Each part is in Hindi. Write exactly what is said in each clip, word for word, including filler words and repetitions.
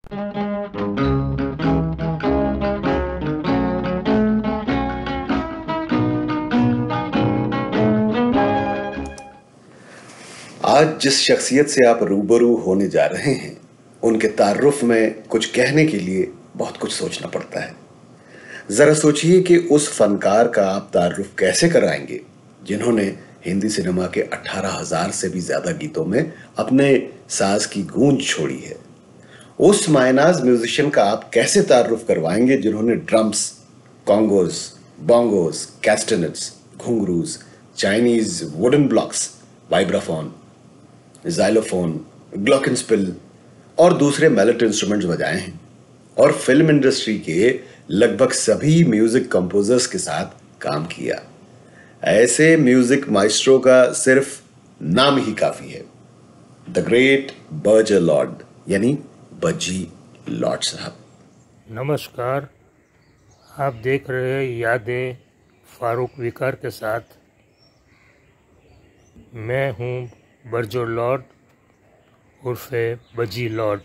आज जिस शख्सियत से आप रूबरू होने जा रहे हैं, उनके तारुफ में कुछ कहने के लिए बहुत कुछ सोचना पड़ता है। जरा सोचिए कि उस फनकार का आप तारुफ कैसे कराएंगे जिन्होंने हिंदी सिनेमा के अठारह हज़ार से भी ज्यादा गीतों में अपने साज की गूंज छोड़ी है। उस मायनाज म्यूजिशियन का आप कैसे तारुफ करवाएंगे जिन्होंने drums, congas, bongos, castanets, ghungroos, Chinese wooden blocks, vibraphone, xylophone, glockenspiel और दूसरे मेलेट इंस्ट्रूमेंट्स बजाए हैं और फिल्म इंडस्ट्री के लगभग सभी म्यूजिक कंपोजर्स के साथ काम किया। ऐसे म्यूजिक माइस्ट्रो का सिर्फ नाम ही काफी है, द ग्रेट बर्जर लॉर्ड यानी बज्जी लॉर्ड साहब। नमस्कार, आप देख रहे हैं यादें फारूक विकार के साथ। मैं हूं बर्जर लॉर्ड उर्फे बज्जी लॉर्ड।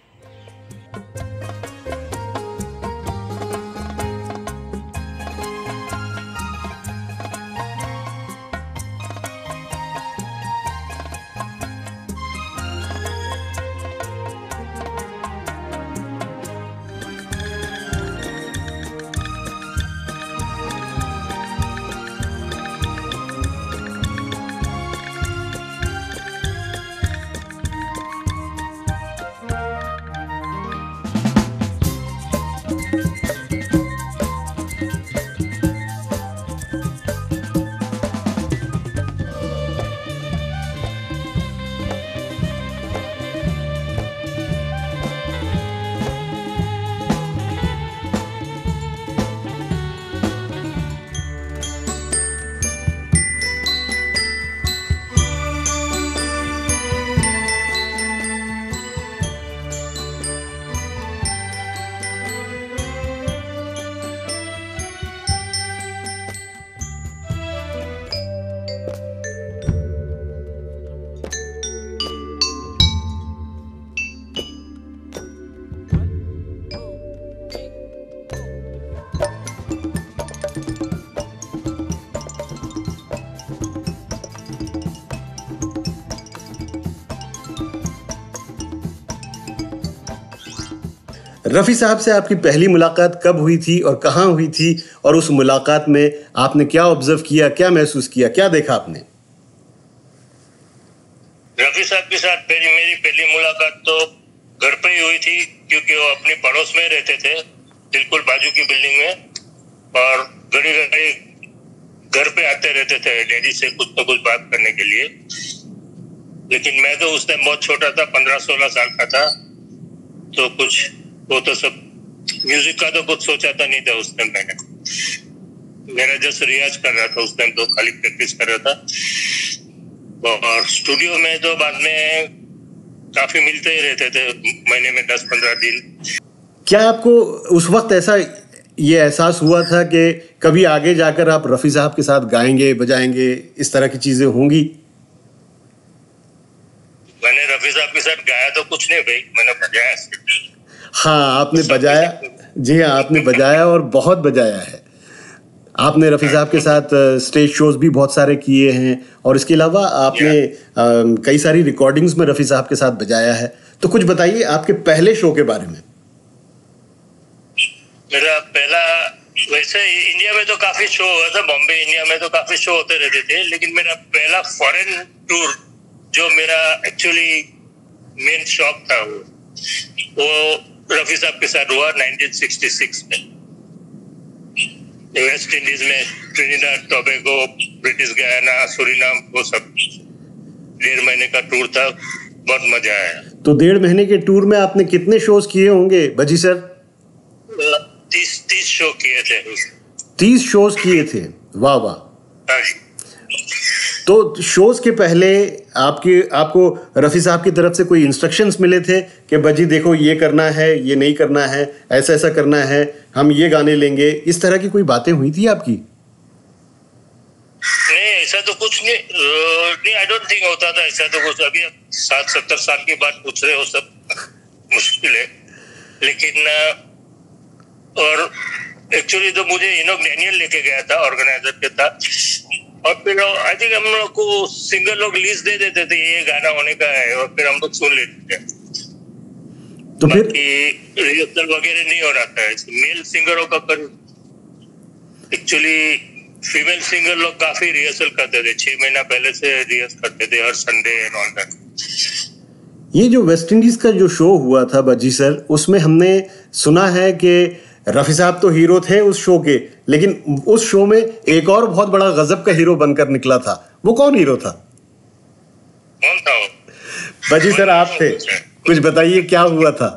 रफी साहब से आपकी पहली मुलाकात कब हुई थी और कहां हुई थी, और उस मुलाकात में आपने क्या ऑब्जर्व किया, क्या महसूस किया, क्या देखा आपने? रफी साहब के साथ पहली मेरी पहली मुलाकात तो घर पे ही हुई थी, क्योंकि वो अपने पड़ोस में रहते थे, बिल्कुल बाजू की बिल्डिंग में, और घड़ी घड़ी घर पे आते रहते थे डैडी से कुछ न कुछ बात करने के लिए। लेकिन मैं तो उस टाइम बहुत छोटा था, पंद्रह सोलह साल का था, तो कुछ वो तो सब म्यूजिक का तो कुछ सोचा था नहीं था उस टाइम। मैंने मेरा जस्ट रियाज कर रहा था उस टाइम, तो खाली प्रैक्टिस कर रहा था। और स्टूडियो में तो बाद में काफी मिलते ही रहते थे, महीने में दस पंद्रह दिन। क्या आपको उस वक्त ऐसा ये एहसास हुआ था कि कभी आगे जाकर आप रफी साहब के साथ गाएंगे, बजाएंगे, इस तरह की चीजें होंगी? मैंने रफी साहब के साथ गाया तो कुछ नहीं भाई, मैंने बजाया। हाँ, आपने बजाया। जी हाँ, आपने बजाया और बहुत बजाया है। आपने रफी साहब के साथ स्टेज शोज भी बहुत सारे किए हैं, और इसके अलावा आपने आ, कई सारी रिकॉर्डिंग्स में रफी साहब के साथ बजाया है। तो कुछ बताइए आपके पहले शो के बारे में। मेरा पहला, वैसे इंडिया में तो काफी शो हुआ था, बॉम्बे इंडिया में तो काफी शो होते रहते थे, लेकिन मेरा पहला फॉरेन टूर जो मेरा एक्चुअली मेन शौक था, वो वो रफी साहब के साथ हुआ नाइनटीन सिक्सटी सिक्स में वेस्ट इंडीज में, Trinidad Tobago, British Guiana, Suriname, वो सब डेढ़ महीने का टूर था। बहुत मजा आया। तो डेढ़ महीने के टूर में आपने कितने शोज किए होंगे बज्जी सर? तीस तीस शो किए थे। तीस शोज किए थे, वाह वाह। हाँ जी। तो शोज के पहले आपके आपको रफी साहब की तरफ से कोई इंस्ट्रक्शंस मिले थे कि बज्जी देखो ये करना है, ये नहीं करना है, ऐसा ऐसा करना है, हम ये गाने लेंगे, इस तरह की कोई बातें हुई थी आपकी? नहीं, ऐसा तो कुछ नहीं, नहीं आई डोंट थिंक होता था ऐसा तो कुछ। अभी साठ सत्तर साल की बात पूछ रहे हो, सब मुश्किल है। लेकिन और एक्चुअली तो मुझे इनोक डैनियल लेके गया था, ऑर्गेनाइजर के साथ, और फिर आई थिंक हम लोग को सिंगर लोग लीज दे देते थे, ये गाना होने का है, और फिर हम लोग सुन लेते थे। तो फिर रिहर्सल वगैरह नहीं हो रहा था। मेल सिंगरों का कर एक्चुअली फीमेल सिंगर लोग काफी रिहर्सल करते थे, छह महीना पहले से रिहर्स करते थे हर संडे एंड ऑल दैट। ये जो वेस्ट इंडीज का जो शो हुआ था बज्जी सर, उसमें हमने सुना है कि रफी साहब तो हीरो थे उस शो के, लेकिन उस शो में एक और बहुत बड़ा गजब का हीरो बनकर निकला था। वो कौन हीरो था? कौन था वो? बज्जी सर आप थे, कुछ बताइए क्या हुआ था?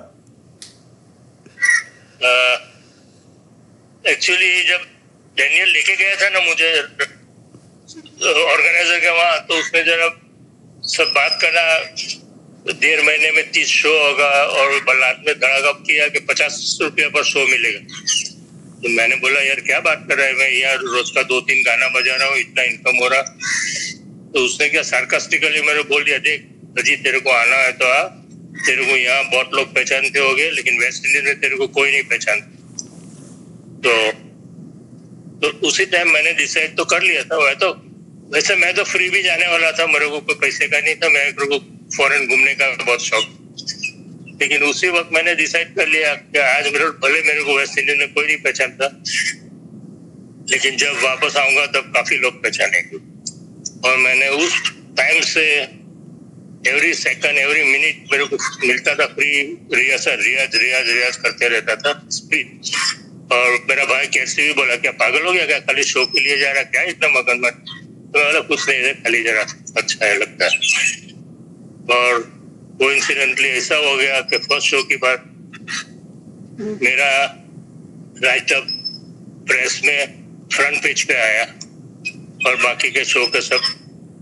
एक्चुअली uh, जब डैनियल लेके गया था ना मुझे ऑर्गेनाइजर के वहां, तो उसने जरा सब बात करना, डेढ़ महीने में तीस शो होगा, और बल्लाद में धड़ाका किया कि पचास रुपया पर शो मिलेगा। तो मैंने बोला यार क्या बात कर रहा है, मैं यहाँ रोज का दो तीन गाना बजा रहा हूँ, इतना इनकम हो रहा। तो उसने क्या सार्कास्टिकली मेरे बोल दिया, देख अजी तेरे को आना है तो आ, तेरे को यहाँ बहुत लोग पहचानते होंगे, लेकिन वेस्ट इंडीज में तेरे को कोई नहीं पहचानता। तो तो उसी टाइम मैंने डिसाइड तो कर लिया था। वह तो वैसे मैं तो फ्री भी जाने वाला था, मेरे को कोई पैसे का नहीं था, मेरे को फॉरेन घूमने का बहुत शौक। लेकिन उसी वक्त मैंने डिसाइड कर लिया कि आज मेरे भले मेरे को वेस्ट इंडीज में कोई नहीं पहचानता, लेकिन जब वापस आऊंगा तब काफी लोग पहचानेंगे। और मैंने उस टाइम से एवरी सेकंड एवरी मिनट मेरे को मिलता था फ्री रिहर्सल, रियाज रियाज रियाज करते रहता था स्पीड। और मेरा भाई कैसे भी बोला, क्या पागल हो गया क्या, खाली शो के लिए जा रहा, क्या इतना मगन मत। तो मैं कुछ नहीं है, खाली जरा अच्छा है लगता है। और कोइंसिडेंटली ऐसा हो गया कि फर्स्ट शो के बाद मेरा राइटअप प्रेस में फ्रंट पेज पे आया, और बाकी के शो के सब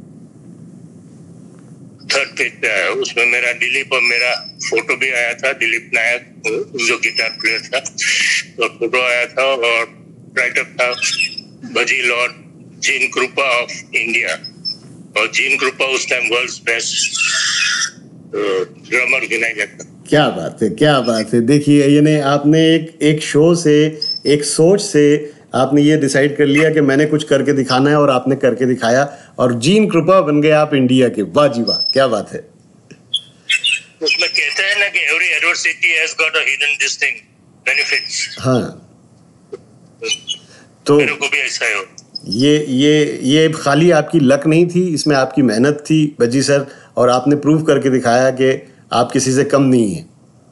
थर्ड पेज पे आया। उसमें मेरा दिलीप और मेरा फोटो भी आया था, दिलीप नायक जो गिटार प्लेयर था, तो फोटो आया था। और राइटअप था Bhaji Lord Gene Krupa of India, और जीन कृपा उस टाइम वर्ल्ड्स बेस्ट ड्रमर गिनाया जाता। क्या बात है, क्या बात है। देखिए यानी आपने एक एक शो से, एक सोच से आपने ये डिसाइड कर लिया कि मैंने कुछ करके दिखाना है, और आपने करके दिखाया, और जीन कृपा बन गए आप इंडिया के। वाह जी वाह, क्या बात है। उसमें कहते हैं ना कि every adversity has got a hidden this thing benefits. हाँ, तो मेरे को भी ऐसा है। ये ये ये खाली आपकी लक नहीं थी, इसमें आपकी मेहनत थी बज्जी सर, और आपने प्रूव करके दिखाया कि आप किसी से कम नहीं है।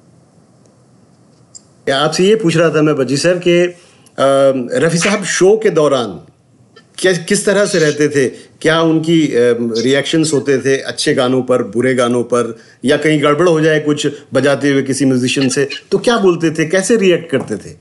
आपसे ये पूछ रहा था मैं बज्जी सर कि रफ़ी साहब शो के दौरान क्या किस तरह से रहते थे? क्या उनकी रिएक्शंस होते थे अच्छे गानों पर, बुरे गानों पर, या कहीं गड़बड़ हो जाए कुछ बजाते हुए किसी म्यूजिशियन से तो क्या बोलते थे, कैसे रिएक्ट करते थे?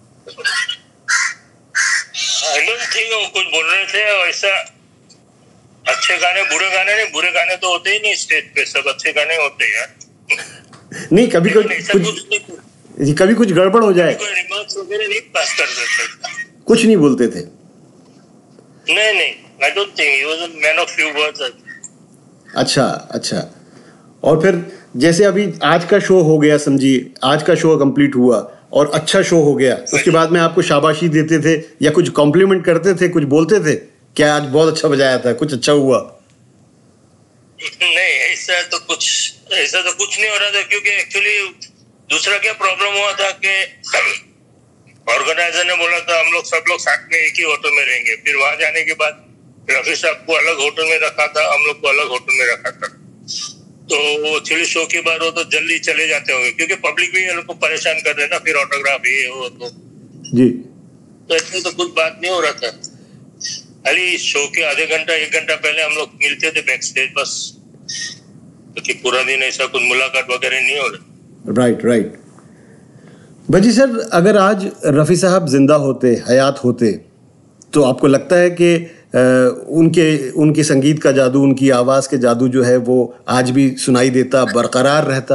आई डोंट थिंक वो कुछ बोल रहे थे वैसा। अच्छे गाने बुरे गाने नहीं, बुरे गाने तो होते ही नहीं स्टेज पे, सब अच्छे गाने होते हैं यार। नहीं, कभी कभी कुछ कभी कुछ गड़बड़ हो जाए, कोई रिमार्क्स वगैरह नहीं पास कर देते, कुछ नहीं बोलते थे? नहीं नहीं, I don't think he was a man of few words. अच्छा अच्छा। और फिर जैसे अभी आज का शो हो गया, समझिए आज का शो कंप्लीट हुआ और अच्छा शो हो गया, उसके बाद में आपको शाबाशी देते थे या कुछ कॉम्प्लीमेंट करते थे, कुछ बोलते थे क्या आज बहुत अच्छा बजाया था, कुछ अच्छा हुआ? नहीं, ऐसा तो कुछ ऐसा तो कुछ नहीं हो रहा था, क्योंकि एक्चुअली दूसरा क्या प्रॉब्लम हुआ था कि ऑर्गेनाइजर ने बोला था हम लोग सब लोग साथ में एक ही होटल में रहेंगे। फिर वहां जाने के बाद रफी साहब को अलग होटल में रखा था, हम लोग को अलग होटल में रखा था। तो वो एक्चुअली शो के बाद वो तो जल्दी चले जाते होंगे, क्योंकि पब्लिक भी उनको परेशान कर रहे ना, फिर ऑटोग्राफ ये हो तो जी। तो ऐसे तो कुछ बात नहीं हो रहा था। खाली शो के आधे घंटा एक घंटा पहले हम लोग मिलते थे बैक स्टेज बस, क्योंकि पूरा दिन ऐसा कुछ मुलाकात वगैरह नहीं हो रहा। Right right. बज्जी सर, अगर आज रफ़ी साहब जिंदा होते, हयात होते, तो आपको लगता है कि उनके उनके संगीत का जादू, उनकी आवाज़ के जादू जो है वो आज भी सुनाई देता, बरकरार रहता?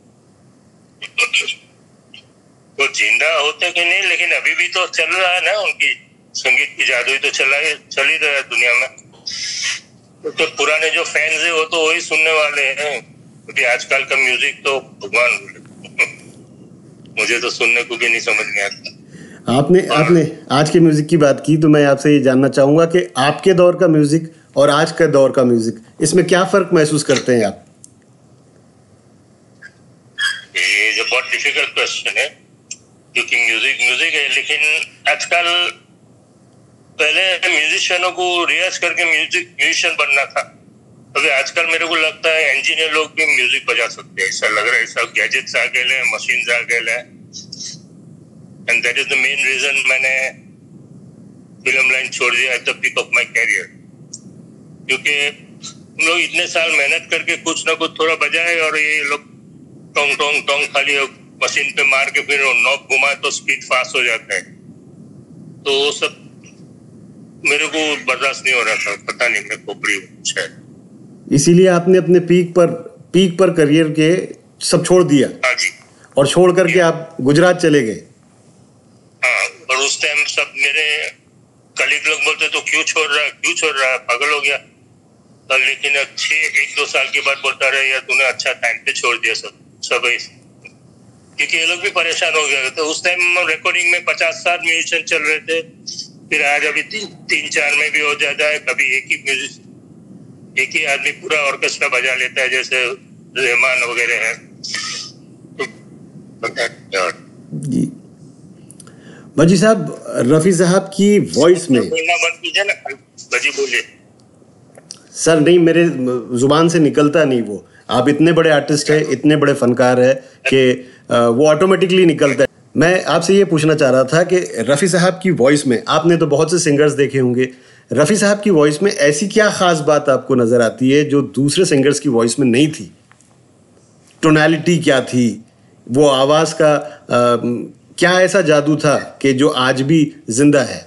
वो जिंदा होते कि नहीं, लेकिन अभी भी तो चल रहा है ना, उनकी संगीत की जादू ही तो चला चल ही रहा है दुनिया में। तो पुराने जो फैंस है वो तो वही सुनने वाले हैं, क्योंकि आजकल का म्यूजिक तो भगवान मुझे तो सुनने को भी नहीं समझ में आता। आपने आपने आज के म्यूजिक की बात की, तो मैं आपसे ये जानना चाहूंगा कि आपके दौर का म्यूजिक और आज के दौर का म्यूजिक, इसमें क्या फर्क महसूस करते हैं आप? ये जो बहुत डिफिकल्ट क्वेश्चन है, क्योंकि म्यूजिक म्यूजिक है, लेकिन आजकल पहले म्यूजिशियनों को रियाज करके म्यूजिक म्यूजिशियन बनना था। अभी आजकल मेरे को लगता है इंजीनियर लोग भी म्यूजिक बजा सकते हैं, ऐसा लग रहा है। सब गैजेट्स आ गए हैं, मशीन्स आ गए हैं, and that is the main reason मैंने फिल्म लाइन छोड़ दिया at the peak of my career. क्योंकि हम लोग इतने साल मेहनत करके कुछ ना कुछ थोड़ा बजाए, और ये लोग टोंग टोंग टोंग खाली मशीन पे मार के फिर नॉब घुमाए तो स्पीड फास्ट हो जाता है। तो वो सब मेरे को बर्दाश्त नहीं हो रहा था, पता नहीं मैं खोपड़ी हूँ शायद। इसीलिए आपने अपने पीक पर पीक पर करियर के सब छोड़ दिया। हाँ जी। और छोड़ करके आप गुजरात चले गए। हाँ, और उस टाइम सब मेरे कलीग लोग बोलते तो क्यों छोड़ रहा है, क्यों छोड़ रहा है, पागल हो गया। तो लेकिन अच्छे एक दो साल के बाद बोलता रहे यार तूने अच्छा टाइम पे छोड़ दिया सब सब क्योंकि ये लोग भी परेशान हो गए। तो उस टाइम रिकॉर्डिंग में पचास साठ म्यूजिशियन चल रहे थे, फिर आज अभी तीन तीन चार में भी हो जाता है। कभी एक ही म्यूजिक एक ही आदमी पूरा ऑर्केस्ट्रा बजा लेता है, जैसे रहमान वगैरह है। तो जी बजी साहब, रफी साहब की वॉइस में बोलना बंद कीजिए ना, बजी बोलिए। सर नहीं, मेरे जुबान से निकलता नहीं वो। आप इतने बड़े आर्टिस्ट हैं, इतने बड़े फनकार हैं कि वो ऑटोमेटिकली निकलता है। मैं आपसे ये पूछना चाह रहा था कि रफ़ी साहब की वॉइस में, आपने तो बहुत से सिंगर्स देखे होंगे, रफ़ी साहब की वॉइस में ऐसी क्या ख़ास बात आपको नज़र आती है जो दूसरे सिंगर्स की वॉइस में नहीं थी? टोनैलिटी क्या थी, वो आवाज़ का आ, क्या ऐसा जादू था कि जो आज भी जिंदा है?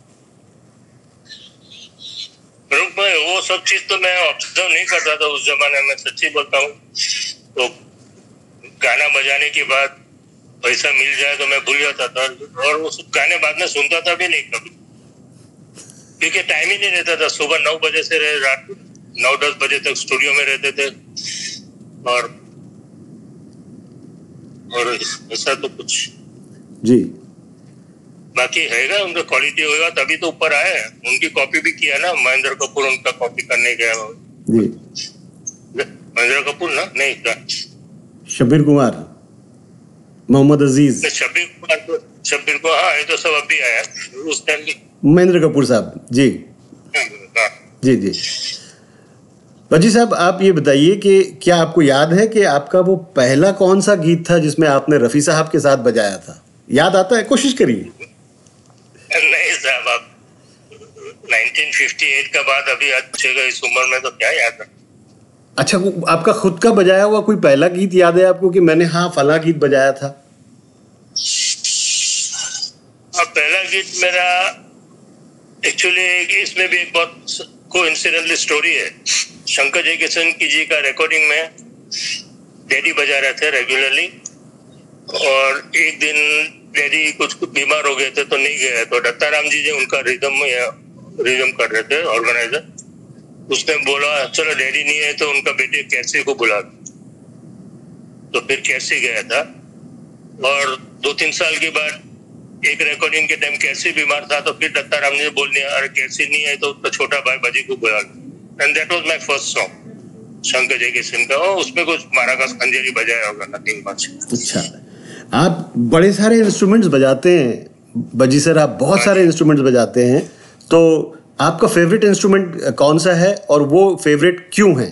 वो सब चीज तो मैं ऑब्जर्व नहीं करता था उस जमाने में, सच्ची बोलता हूँ। तो गाना बजाने के बाद पैसा मिल जाए तो मैं भूल जाता था, और वो गाने बाद में सुनता था भी नहीं कभी, क्योंकि टाइम ही नहीं रहता था। सुबह नौ बजे से रहे रात नौ दस बजे तक स्टूडियो में रहते थे, और और ऐसा तो कुछ जी बाकी हैगा। उनका क्वालिटी होगा तभी तो ऊपर आए। उनकी कॉपी भी किया ना, महेंद्र कपूर उनका कॉपी करने गया। जी महेंद्र कपूर ना, नहीं था शब्बीर कुमार, मोहम्मद अजीज, शब्बीर कुमार को शब्बीर को हाँ, ये तो सब अभी आया उस टाइम। महेंद्र कपूर साहब जी जी जी बजी साहब, आप ये बताइए कि क्या आपको याद है कि आपका वो पहला कौन सा गीत था जिसमें आपने रफ़ी साहब के साथ बजाया था? याद आता है? कोशिश करिए। नहीं साहब, अब उन्नीस सौ अट्ठावन का बाद अभी अच्छे का इस उम्र में तो क्या याद है। अच्छा, वो आपका खुद का बजाया हुआ कोई पहला गीत याद है आपको कि मैंने हाँ फला गीत बजाया था? अब पहला गीत मेरा एक्चुअली इसमें भी एक बहुत कोइंसिडेंटल स्टोरी है। शंकर जयकिशन की जी का रिकॉर्डिंग में डैडी बजा रहे थे रेगुलरली, और एक दिन डैडी कुछ कुछ बीमार हो गए थे तो नहीं गए। तो दत्ताराम जी जो उनका रिदम रिदम कर रहे थे ऑर्गेनाइजर, उसने बोला चलो डैडी नहीं है तो उनका बेटे कैसे को बुला। तो फिर कैसे गया था, और दो तीन साल के बाद एक रिकॉर्डिंग के टाइम कैसे बीमार था, तो फिर दत्ताराम जी बोल दिया अरे कैसे नहीं है तो उसका छोटा भाई बजी को बुला। And that was my first song Shankar Jaikishan का। और उसमें कुछ माराकास खंजरी बजाया होगा, नथिंग मच। अच्छा, आप बड़े सारे इंस्ट्रूमेंट्स बजाते हैं बजी सर, आप बहुत सारे इंस्ट्रूमेंट्स बजाते हैं, तो आपका फेवरेट इंस्ट्रूमेंट कौन सा है और वो फेवरेट क्यों है?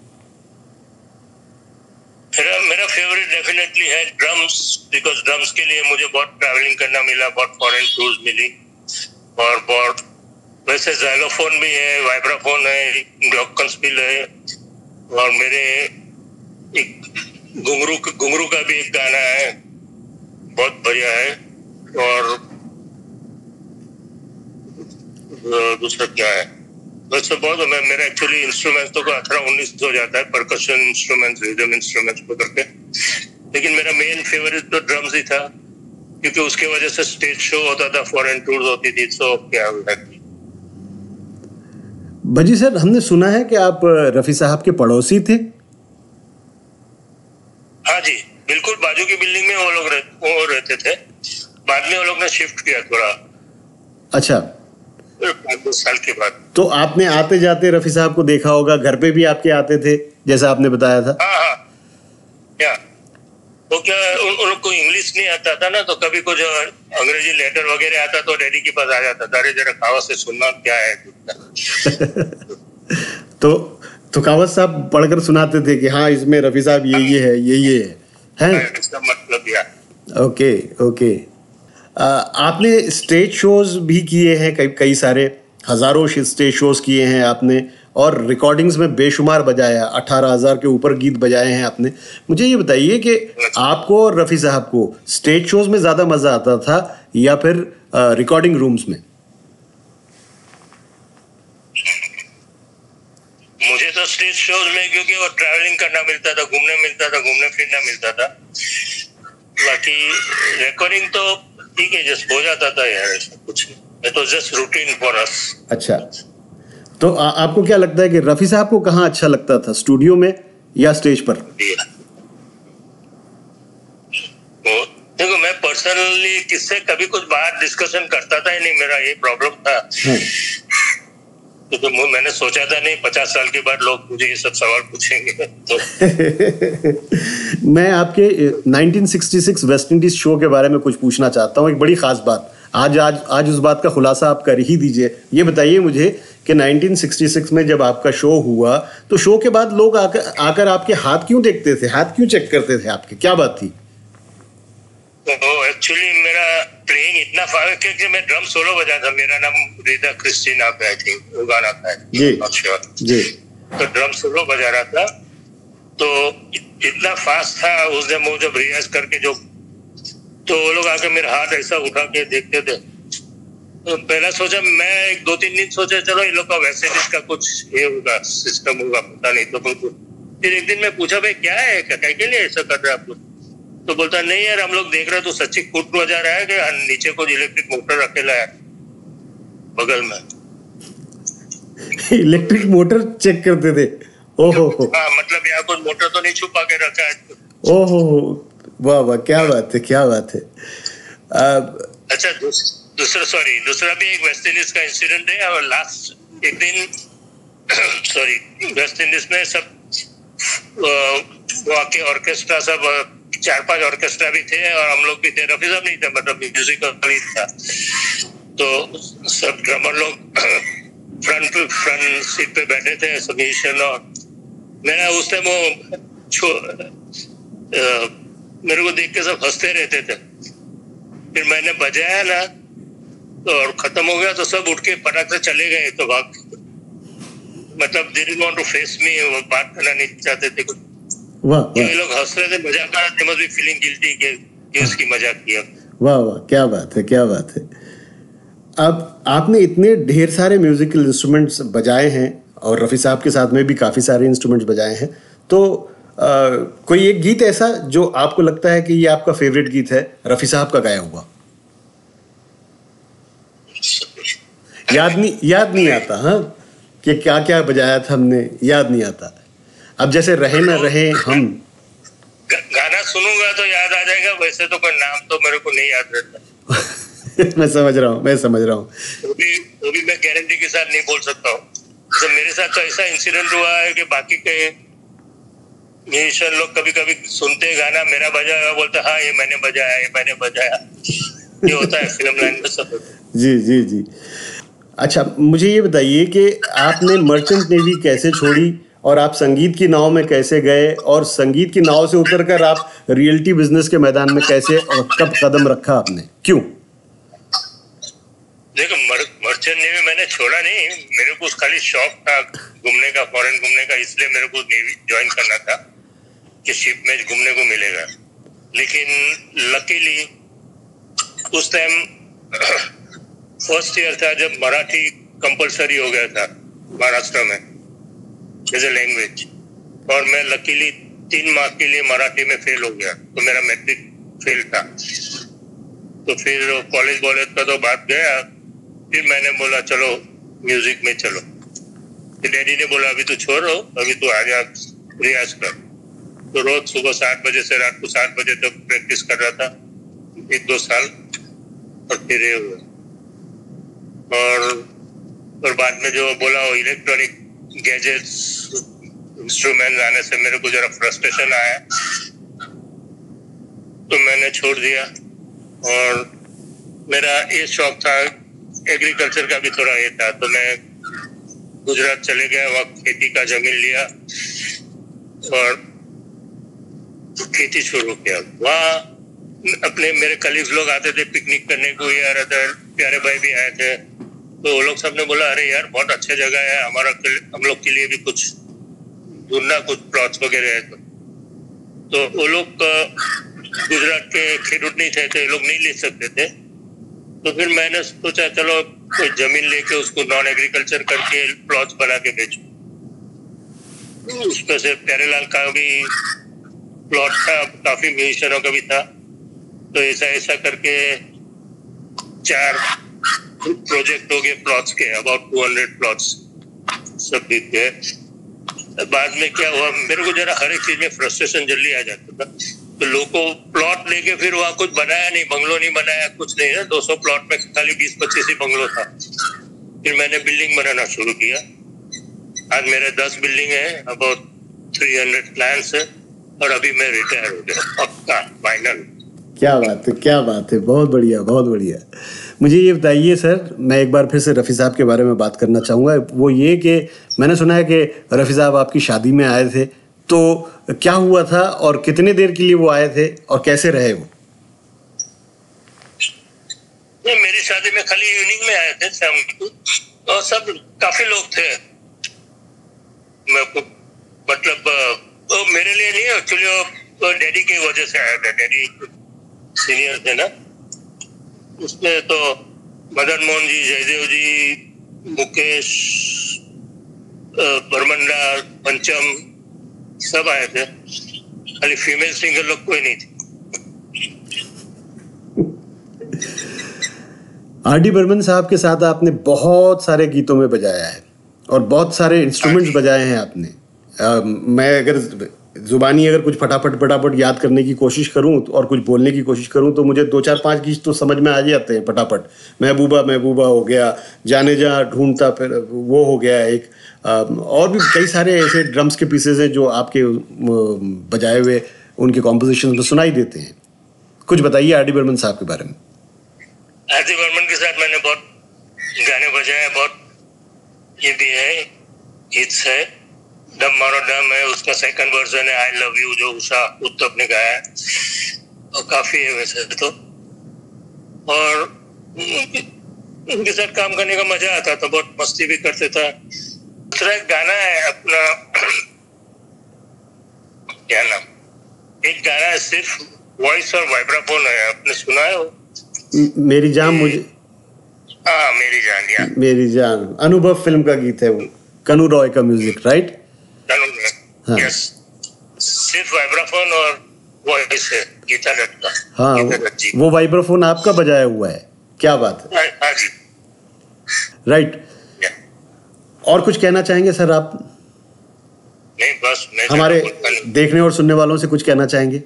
मेरा मेरा फेवरेट डेफिनेटली है ड्रम्स, बिकॉज ड्रम्स के लिए मुझे बहुत ट्रैवलिंग करना मिला, बहुत फॉरेन टूर्स मिली, और बहुत वैसे ज़ाइलोफोन भी है, वाइब्राफोन है, ग्लॉक्कनस्पिल है, और मेरे एक घुंघरू घुंघरू का भी एक गाना है बहुत बढ़िया है। और दूसरा क्या है, वैसे बहुत मैं मेरा एक्चुअली इंस्ट्रूमेंट्स तो अठारह उन्नीस हो जाता है, परकशन इंस्ट्रूमेंट्स, रिदम इंस्ट्रूमेंट्स को करके, लेकिन मेरा मेन फेवरेट तो ड्रम्स ही था, क्योंकि उसके वजह से स्टेज शो होता था, फॉरेन टूर्स होती थी। सो क्या बजी सर, हमने सुना है कि आप रफ़ी साहब के पड़ोसी थे। हाँ जी। बिल्कुल बाजू की बिल्डिंग में वो लोग रह, वो रहते थे। बाद में वो लोग ने शिफ्ट किया थोड़ा। अच्छा, पाँच दस साल के बाद। तो आपने आते जाते रफी साहब को देखा होगा, घर पे भी आपके आते थे जैसा आपने बताया था? हाँ हाँ, क्या वो क्या उन, उन लोग को इंग्लिश नहीं आता था ना, तो कभी कुछ अंग्रेजी लेटर वगैरह आता तो डैडी के पास आ जाता था, अरे जरा खावा से सुनना क्या है। तो तो कावत साहब पढ़कर सुनाते थे कि हाँ इसमें रफी साहब ये ये है ये ये है हैं? इसका मतलब या ओके ओके। आ, आपने स्टेज शोज भी किए हैं, कई कई सारे हजारों स्टेज शोज किए हैं आपने, और रिकॉर्डिंग्स में बेशुमार बजाया, अठारह हजार के ऊपर गीत बजाए हैं आपने। मुझे ये बताइए कि आपको और रफ़ी साहब को स्टेज शोज में ज़्यादा मज़ा आता था या फिर रिकॉर्डिंग रूम्स में? मुझे तो स्टेज शोज में, क्योंकि वो ट्रैवलिंग करना मिलता था, घूमने मिलता था, घूमने फिरना मिलता था। बाकी रिकॉर्डिंग तो ठीक है, जस्ट हो जाता था यार, ऐसा कुछ नहीं, it was just routine for us. अच्छा, तो आ, आपको क्या लगता है कि रफ़ी साहब को कहाँ अच्छा लगता था, स्टूडियो में या स्टेज पर? देखो, मैं पर्सनली किससे कभी कुछ बाहर डिस्कशन करता था ही नहीं, मेरा ये प्रॉब्लम था। तो, तो मैंने सोचा था नहीं पचास साल के बाद लोग मुझे ये सब सवाल पूछेंगे तो। मैं आपके nineteen sixty six West Indies show के बारे में कुछ पूछना चाहता हूँ, एक बड़ी खास बात। आज आज आज उस बात का खुलासा आप कर ही दीजिए। ये बताइए मुझे कि नाइनटीन सिक्सटी सिक्स में जब आपका शो हुआ तो शो के बाद लोग आकर आकर आपके हाथ क्यों देखते थे, हाथ क्यों चेक करते थे आपके, क्या बात थी? तो एक्चुअली मेरा प्लेइंग इतना फार क्योंकि मैं ड्रम सोलो बजा था। मेरा नाम रीता क्रिस्टीना पे आई थिंक वो गाना था जी जी। तो ड्रम सोलो बजा रहा था, तो इतना फास्ट था उस दिन वो जब रियाज करके जो, तो वो लोग आके मेरा हाथ ऐसा उठा के देखते थे। तो पहला सोचा मैं एक दो तीन दिन सोचा चलो इन लोग का वैसे इसका कुछ ये होगा, सिस्टम होगा, पता नहीं। तो फिर एक दिन मैं पूछा भाई क्या है, क्या के लिए ऐसा कर रहे हैं आप लोग? तो बोलता नहीं यार हम लोग देख रहे तो सच्ची कुट बजा रहा है कि नीचे कुछ इलेक्ट्रिक मोटर रखेला है बगल में। इलेक्ट्रिक मोटर चेक करते थे? ओहो, हाँ मतलब यहाँ कुछ मोटर तो नहीं छुपा के रखा है। ओहो, वाह वाह, क्या बात है, क्या बात है। आ, अच्छा दूसरा सॉरी दूसरा भी एक वेस्ट इंडीज का इंसिडेंट है। और लास्ट एक दिन सॉरी वेस्ट इंडीज में सब वहाँ के ऑर्केस्ट्रा सब चार पांच ऑर्केस्ट्रा भी थे और हम लोग भी थे। रफी साहब नहीं थे, मतलब म्यूजिकल था। तो सब ड्रमर लोग फ्रंट पे फ्रंट सीट पे बैठे थे, सब म्यूजिशियन। और मेरा उस टाइम वो मेरे को देख के सब हंसते रहते थे। फिर मैंने बजाया ना तो और खत्म हो गया तो सब उठ के पटाख से चले गए। तो भाग मतलब they didn't want to face me, वो बात करना नहीं चाहते थे कुछ। वाह, ये लोग हंस रहे थे, मजाक कर रहे थे, मस्ट बी फीलिंग गिल्टी कि कि उसकी मजाक किया। वाह वाह, क्या बात है, क्या बात है। अब आपने इतने ढेर सारे म्यूजिकल इंस्ट्रूमेंट्स बजाए हैं और रफ़ी साहब के साथ में भी काफ़ी सारे इंस्ट्रूमेंट्स बजाए हैं, तो आ, कोई एक गीत ऐसा जो आपको लगता है कि ये आपका फेवरेट गीत है रफ़ी साहब का गाया हुआ? याद नहीं याद नहीं आता? हाँ, कि क्या क्या बजाया था हमने, याद नहीं आता। अब जैसे रहे ना रहे हम, गाना सुनूंगा तो याद आ जाएगा, वैसे तो कोई नाम तो मेरे को नहीं याद रहता। मैं समझ रहा हूँ मैं समझ रहा हूँ वो भी वो भी मैं गारंटी के साथ नहीं बोल सकता हूँ। तो मेरे साथ तो ऐसा इंसिडेंट हुआ है कि बाकी के म्यूजिशियन लोग कभी कभी सुनते गाना मेरा बजाया, बोलते हाँ ये मैंने बजाया, ये मैंने बजाया। ये होता है फिल्म लाइन में सब। जी जी जी। अच्छा, मुझे ये बताइए कि आपने मर्चेंट नेवी कैसे छोड़ी और आप संगीत की नाव में कैसे गए, और संगीत की नाव से उतरकर आप रियलिटी बिजनेस के मैदान में कैसे और कब कदम रखा आपने, क्यों? देखो मर, मर्चेंट नेवी मैंने छोड़ा नहीं, मेरे को खाली शौक था घूमने का, फॉरेन घूमने का, इसलिए मेरे को नेवी ज्वाइन करना था कि शिप में घूमने को मिलेगा। लेकिन लकीली उस टाइम फर्स्ट ईयर था जब मराठी कंपलसरी हो गया था महाराष्ट्र में एज ए लैंग्वेज, और मैं लकीली तीन माह के लिए मराठी में फेल हो गया, तो मेरा मैट्रिक फेल था। तो फिर कॉलेज वॉलेज का तो बात गया। फिर मैंने बोला चलो म्यूजिक में चलो। फिर डैडी ने बोला अभी तू छोड़ो, अभी तू आ जा रियाज कर। तो रोज सुबह सात बजे से रात को सात बजे तक प्रैक्टिस कर रहा था एक दो साल, और फिर ये हुआ। और और बाद में जो बोला वो इलेक्ट्रॉनिक गैजेट्स इंस्ट्रूमेंट आने से मेरे को जरा फ्रस्ट्रेशन आया, तो मैंने छोड़ दिया। और मेरा ये शौक था, एग्रीकल्चर का भी थोड़ा ये था, तो मैं गुजरात चले गया, वहाँ खेती का जमीन लिया और खेती शुरू किया। वहाँ अपने मेरे कलीग्स लोग आते थे पिकनिक करने को, यार अदर प्यारे भाई भी आए थे, तो वो लोग सबने बोला अरे यार बहुत अच्छी जगह है, हमारा हम लोग के लिए भी कुछ ढूंढना, कुछ प्लॉट्स वगैरह है। तो, तो वो लोग गुजरात के खेडूत नहीं थे, तो ये लोग नहीं ले सकते थे। तो फिर मैंने सोचा चलो कोई जमीन लेके उसको नॉन एग्रीकल्चर करके प्लॉट्स बना के बेचूं। उसमें से प्यारेलाल का भी प्लॉट था, काफी म्यूजिशियनों का भी था, तो ऐसा ऐसा करके चार प्रोजेक्ट हो गए प्लॉट्स के, अबाउट टू हंड्रेड प्लॉट्स सब बिक गए। बाद में क्या हुआ, मेरे को जरा हर एक चीज में फ्रस्ट्रेशन जल्दी आ जाता था, तो लोगों को प्लॉट लेके फिर वहां कुछ बनाया नहीं, बंगलो नहीं बनाया, कुछ नहीं ना, दो सौ प्लॉट में खाली बीस पच्चीस ही बंगलो था। फिर मैंने बिल्डिंग बनाना शुरू किया। आज मेरे दस बिल्डिंग है, अबाउट थ्री हंड्रेड प्लान्स है, और अभी मैं रिटायर हो गया पक्का फाइनल। क्या बात है, क्या बात है, बहुत बढ़िया, बहुत बढ़िया। मुझे ये बताइए सर, मैं एक बार फिर से रफ़ी साहब के बारे में बात करना चाहूँगा। वो ये कि मैंने सुना है कि रफ़ी साहब आपकी शादी में आए थे, तो क्या हुआ था और कितने देर के लिए वो आए थे और कैसे रहे वो? मेरी शादी में खाली इवनिंग में आए थे शाम को, और सब काफी लोग थे। मैं मतलब वो मेरे लिए नहीं, एक्चुअली वो डैडी की वजह से आया था। डैडी सीनियर थे ना, उसमें तो मदन मोहन जी, जयदेव जी, मुकेश, बरमंडा, पंचम सब आए थे, खाली फीमेल सिंगर लोग कोई नहीं थे। आर डी बर्मन साहब के साथ आपने बहुत सारे गीतों में बजाया है और बहुत सारे इंस्ट्रूमेंट्स बजाए हैं आपने। आ, मैं अगर जुबानी अगर कुछ फटाफट फटाफट याद करने की कोशिश करूं और कुछ बोलने की कोशिश करूं तो मुझे दो चार पांच गीत तो समझ में आ जाते हैं फटाफट। महबूबा महबूबा हो गया, जाने जा ढूंढता फिर वो हो गया एक, और भी कई सारे ऐसे ड्रम्स के पीसेज हैं जो आपके बजाए हुए उनके कॉम्पोजिशन में सुनाई देते हैं। कुछ बताइए आर डी बर्मन साहब के बारे में। आर डी बर्मन के साथ मैंने बहुत गाने बजाए, बहुत ये भी है, हिट्स है। दम मारो दम है, उसका सेकंड वर्जन है आई लव यू, जो उषा उत्तप ने गाया है, और काफी है वैसे तो। और उनके साथ काम करने का मजा आता था, बहुत मस्ती भी करते था। दूसरा एक गाना है अपना, क्या नाम, एक गाना है सिर्फ वॉइस और वाइब्राफोन है, आपने सुना है वो? मेरी जान मुझे, हाँ मेरी जान, या मेरी जान, अनुभव फिल्म का गीत है वो, कनु रॉय का म्यूजिक, राइट? हाँ। यस, सिर्फ वाइब्राफोन और वॉइस है, गीता दत्त का। हाँ, वो, वो वाइब्राफोन आपका बजाया हुआ है, क्या बात है। हाँ जी, राइट। और कुछ कहना चाहेंगे सर आप? नहीं बस मैं हमारे देखने और सुनने वालों से कुछ कहना चाहेंगे?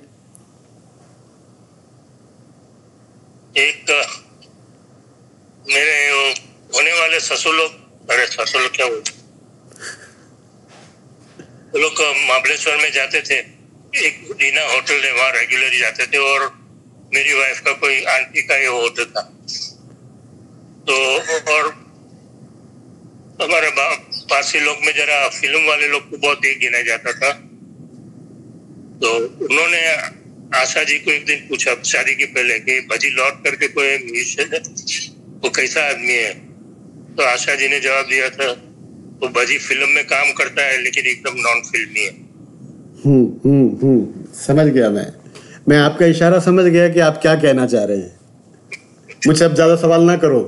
एक मेरे होने वाले ससुर लोग, अरे ससुर लोग क्या बोलते, वो लोग महाबलेश्वर में जाते थे, एक दीना होटल है, वहाँ रेगुलरली जाते थे, और मेरी वाइफ का कोई आंटी का ये होटल था। तो और हमारे पासी लोग में जरा फिल्म वाले लोग को बहुत एक गिना जाता था। तो उन्होंने आशा जी को एक दिन पूछा शादी के पहले कि भजी लौट करके कोई म्यूजिशियन है, वो कैसा आदमी है? तो आशा जी ने जवाब दिया था वो भजी फिल्म में काम करता है लेकिन एकदम नॉन फिल्मी है। हम्म हम्म हम्म समझ गया मैं मैं आपका इशारा समझ गया कि आप क्या कहना चाह रहे हैं। मुझसे अब ज्यादा सवाल ना करो।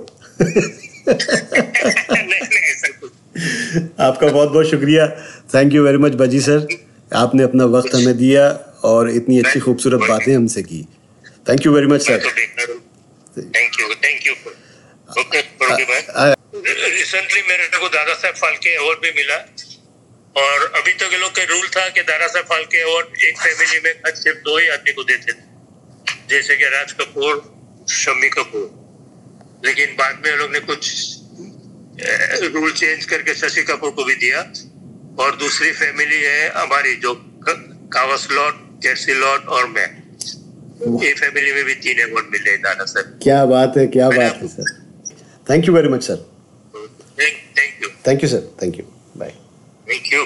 नहीं नहीं ऐसा कुछ। आपका बहुत बहुत शुक्रिया, thank you very much Bhaji sir, आपने अपना वक्त हमें दिया और इतनी अच्छी खूबसूरत बातें हमसे की। Thank you very much sir. Thank you thank you okay. Recently मेरे को दादा साहब फाल्के अवार्ड भी मिला और अभी तक ये लोग का रूल था कि दारा साहब फाल्के अवार्ड एक फैमिली में सिर्फ दो ही आदमी को देते थे, जैसे कि राज कपूर, शम्मी कपूर। लेकिन बाद में ये लोग ने कुछ रूल चेंज करके शशि कपूर को भी दिया। और दूसरी फैमिली है हमारी जो कावस लॉट, केसी लॉट और मैं, ये फैमिली में भी तीन अवार्ड मिले दादा सर। क्या बात है, क्या बात है sir. Thank you very much sir. Thank you thank you sir, thank you, bye. Thank you.